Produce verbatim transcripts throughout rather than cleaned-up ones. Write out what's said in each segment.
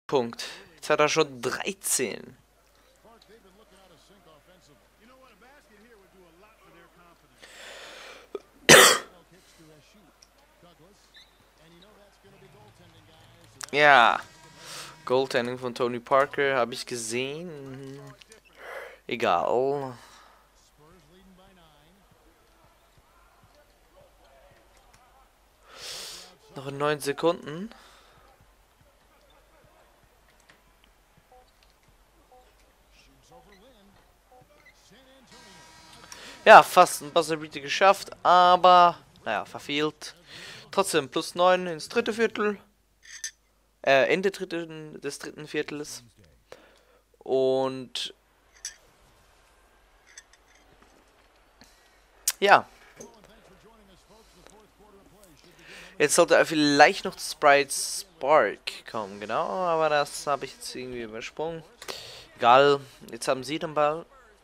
Punkt. Jetzt hat er schon dreizehn. Ja. Goaltending von Tony Parker habe ich gesehen. Egal. Noch in neun Sekunden. Ja, fast ein Buzzer-Beater geschafft, aber naja, verfehlt. Trotzdem plus neun ins dritte Viertel. Äh, Ende dritten, des dritten Viertels. Und ja. Jetzt sollte er vielleicht noch Sprite Spark kommen, genau, aber das habe ich jetzt irgendwie übersprungen. Egal, jetzt haben sie den Ball.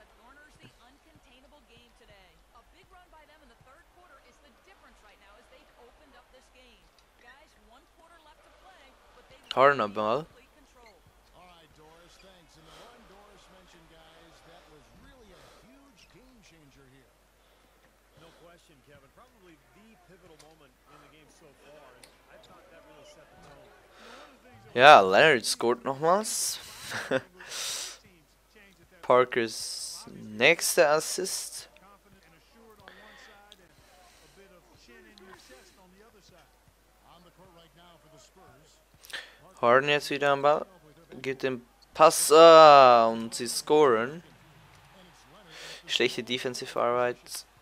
Horner Ball. Ja, Leonard scored nochmals. Parkers nächster Assist. Harden jetzt wieder am Ball. Gibt den Pass ah, und sie scoren. Schlechte Defensive Arbeit.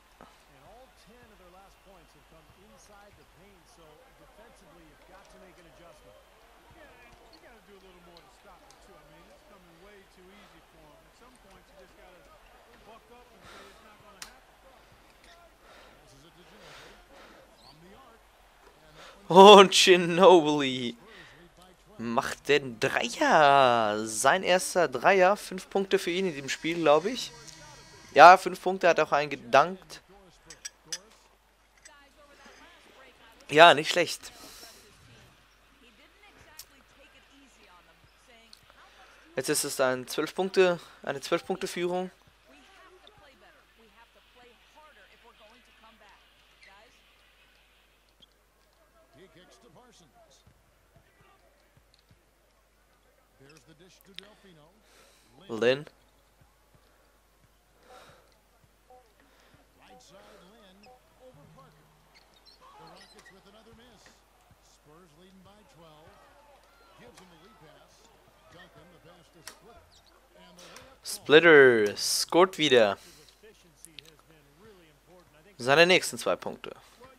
Und Ginobili macht den Dreier. Sein erster Dreier. Fünf Punkte für ihn in dem Spiel, glaube ich. Ja, fünf Punkte, hat auch einen gedankt. Ja, nicht schlecht. Jetzt ist es ein zwölf Punkte, eine zwölf Punkte Führung. Lynn. Splitter scored wieder. Seine nächsten zwei Punkte.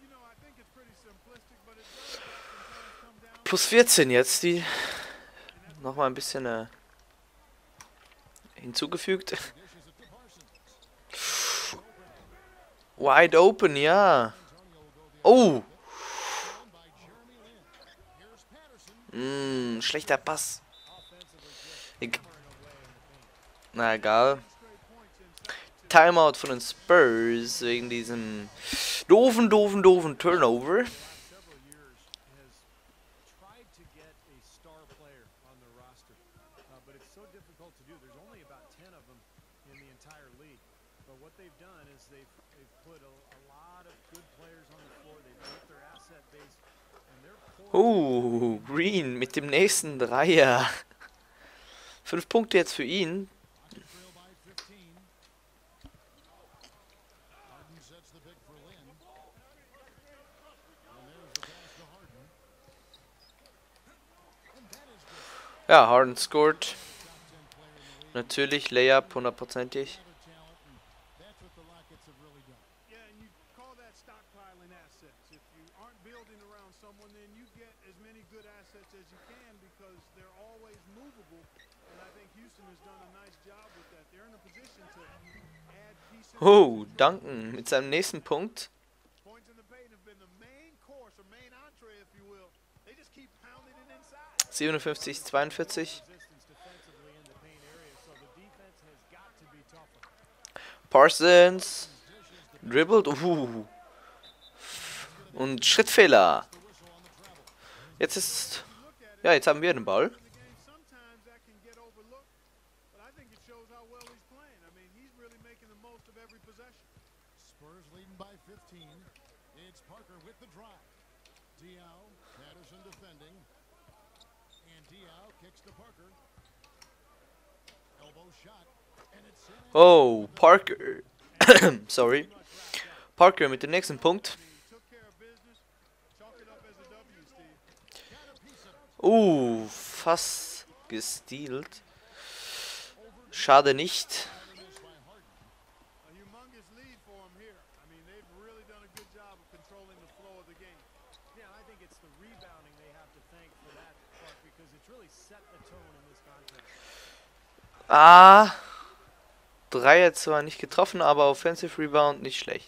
Plus vierzehn jetzt, die nochmal ein bisschen äh, hinzugefügt. Wide open, ja. Oh. Mm, schlechter Pass. Ich Na egal. Timeout von den Spurs wegen diesem doofen, doofen, doofen Turnover. Oh, Green mit dem nächsten Dreier. Fünf Punkte jetzt für ihn. Ja, Harden scored. Natürlich, Layup, hundertprozentig. Oh, Duncan mit seinem nächsten Punkt. siebenundfünfzig, zweiundvierzig. Parsons dribbled. Uh. Und Schrittfehler. Jetzt ist... Ja, jetzt haben wir den Ball. Oh, Parker. Sorry. Parker mit dem nächsten Punkt. Uh, fast gestealt. Schade nicht. Ah. Dreier zwar nicht getroffen, aber Offensive Rebound nicht schlecht.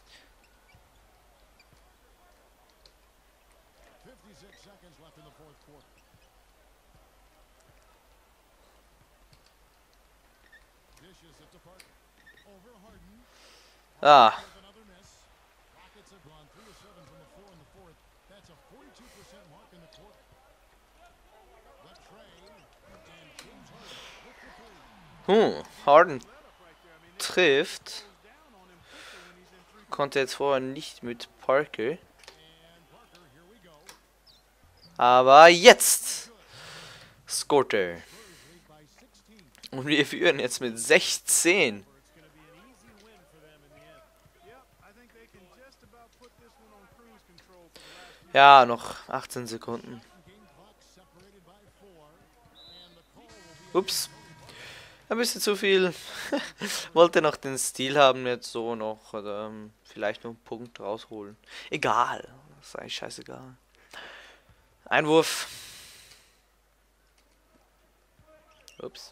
Ah. Hm, Harden trifft. Konnte jetzt vorher nicht mit Parker. Aber jetzt scoret er. Und wir führen jetzt mit sechzehn. Ja, noch achtzehn Sekunden. Ups. Ein bisschen zu viel. Wollte noch den Stil haben, jetzt so noch. Oder ähm, vielleicht noch einen Punkt rausholen. Egal. Das ist eigentlich scheißegal. Einwurf. Ups.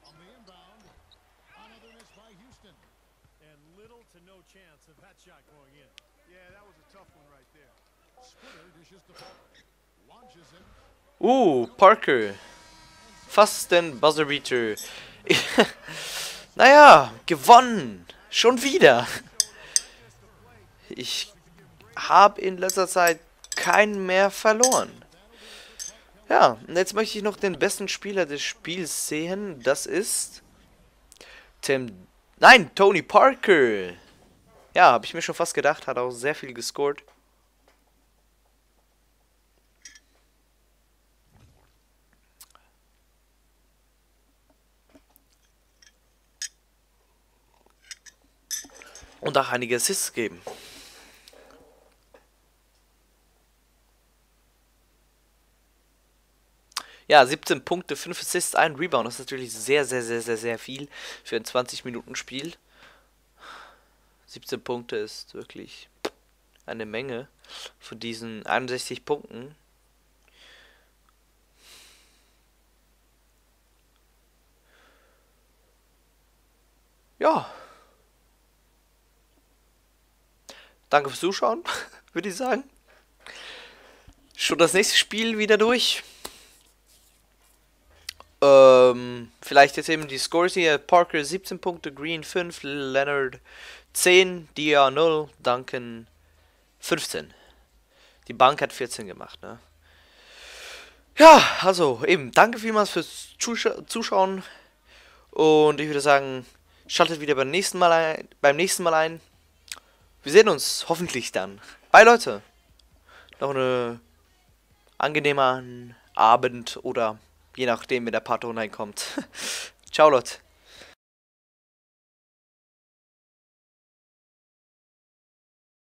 Uh, Parker. Fast den Buzzerbeater. Naja, gewonnen. Schon wieder. Ich habe in letzter Zeit keinen mehr verloren. Ja, und jetzt möchte ich noch den besten Spieler des Spiels sehen. Das ist Tim... Nein, Tony Parker. Ja, habe ich mir schon fast gedacht. Hat auch sehr viel gescored. Und auch einige Assists geben. Ja, siebzehn Punkte, fünf Assists, ein Rebound. Das ist natürlich sehr, sehr, sehr, sehr, sehr viel für ein zwanzig Minuten Spiel. siebzehn Punkte ist wirklich eine Menge von diesen einundsechzig Punkten. Ja. Danke fürs Zuschauen, würde ich sagen. Schon das nächste Spiel wieder durch. Ähm, vielleicht jetzt eben die Scores hier. Parker siebzehn Punkte, Green fünf, Leonard zehn, Dia null, Duncan fünfzehn. Die Bank hat vierzehn gemacht, ne? Ja, also eben, danke vielmals fürs Zuscha Zuschauen. Und ich würde sagen, schaltet wieder beim nächsten Mal ein, beim nächsten Mal ein. Wir sehen uns hoffentlich dann. Bye, Leute. Noch einen angenehmen Abend oder je nachdem, wenn der Part reinkommt. Ciao, Leute.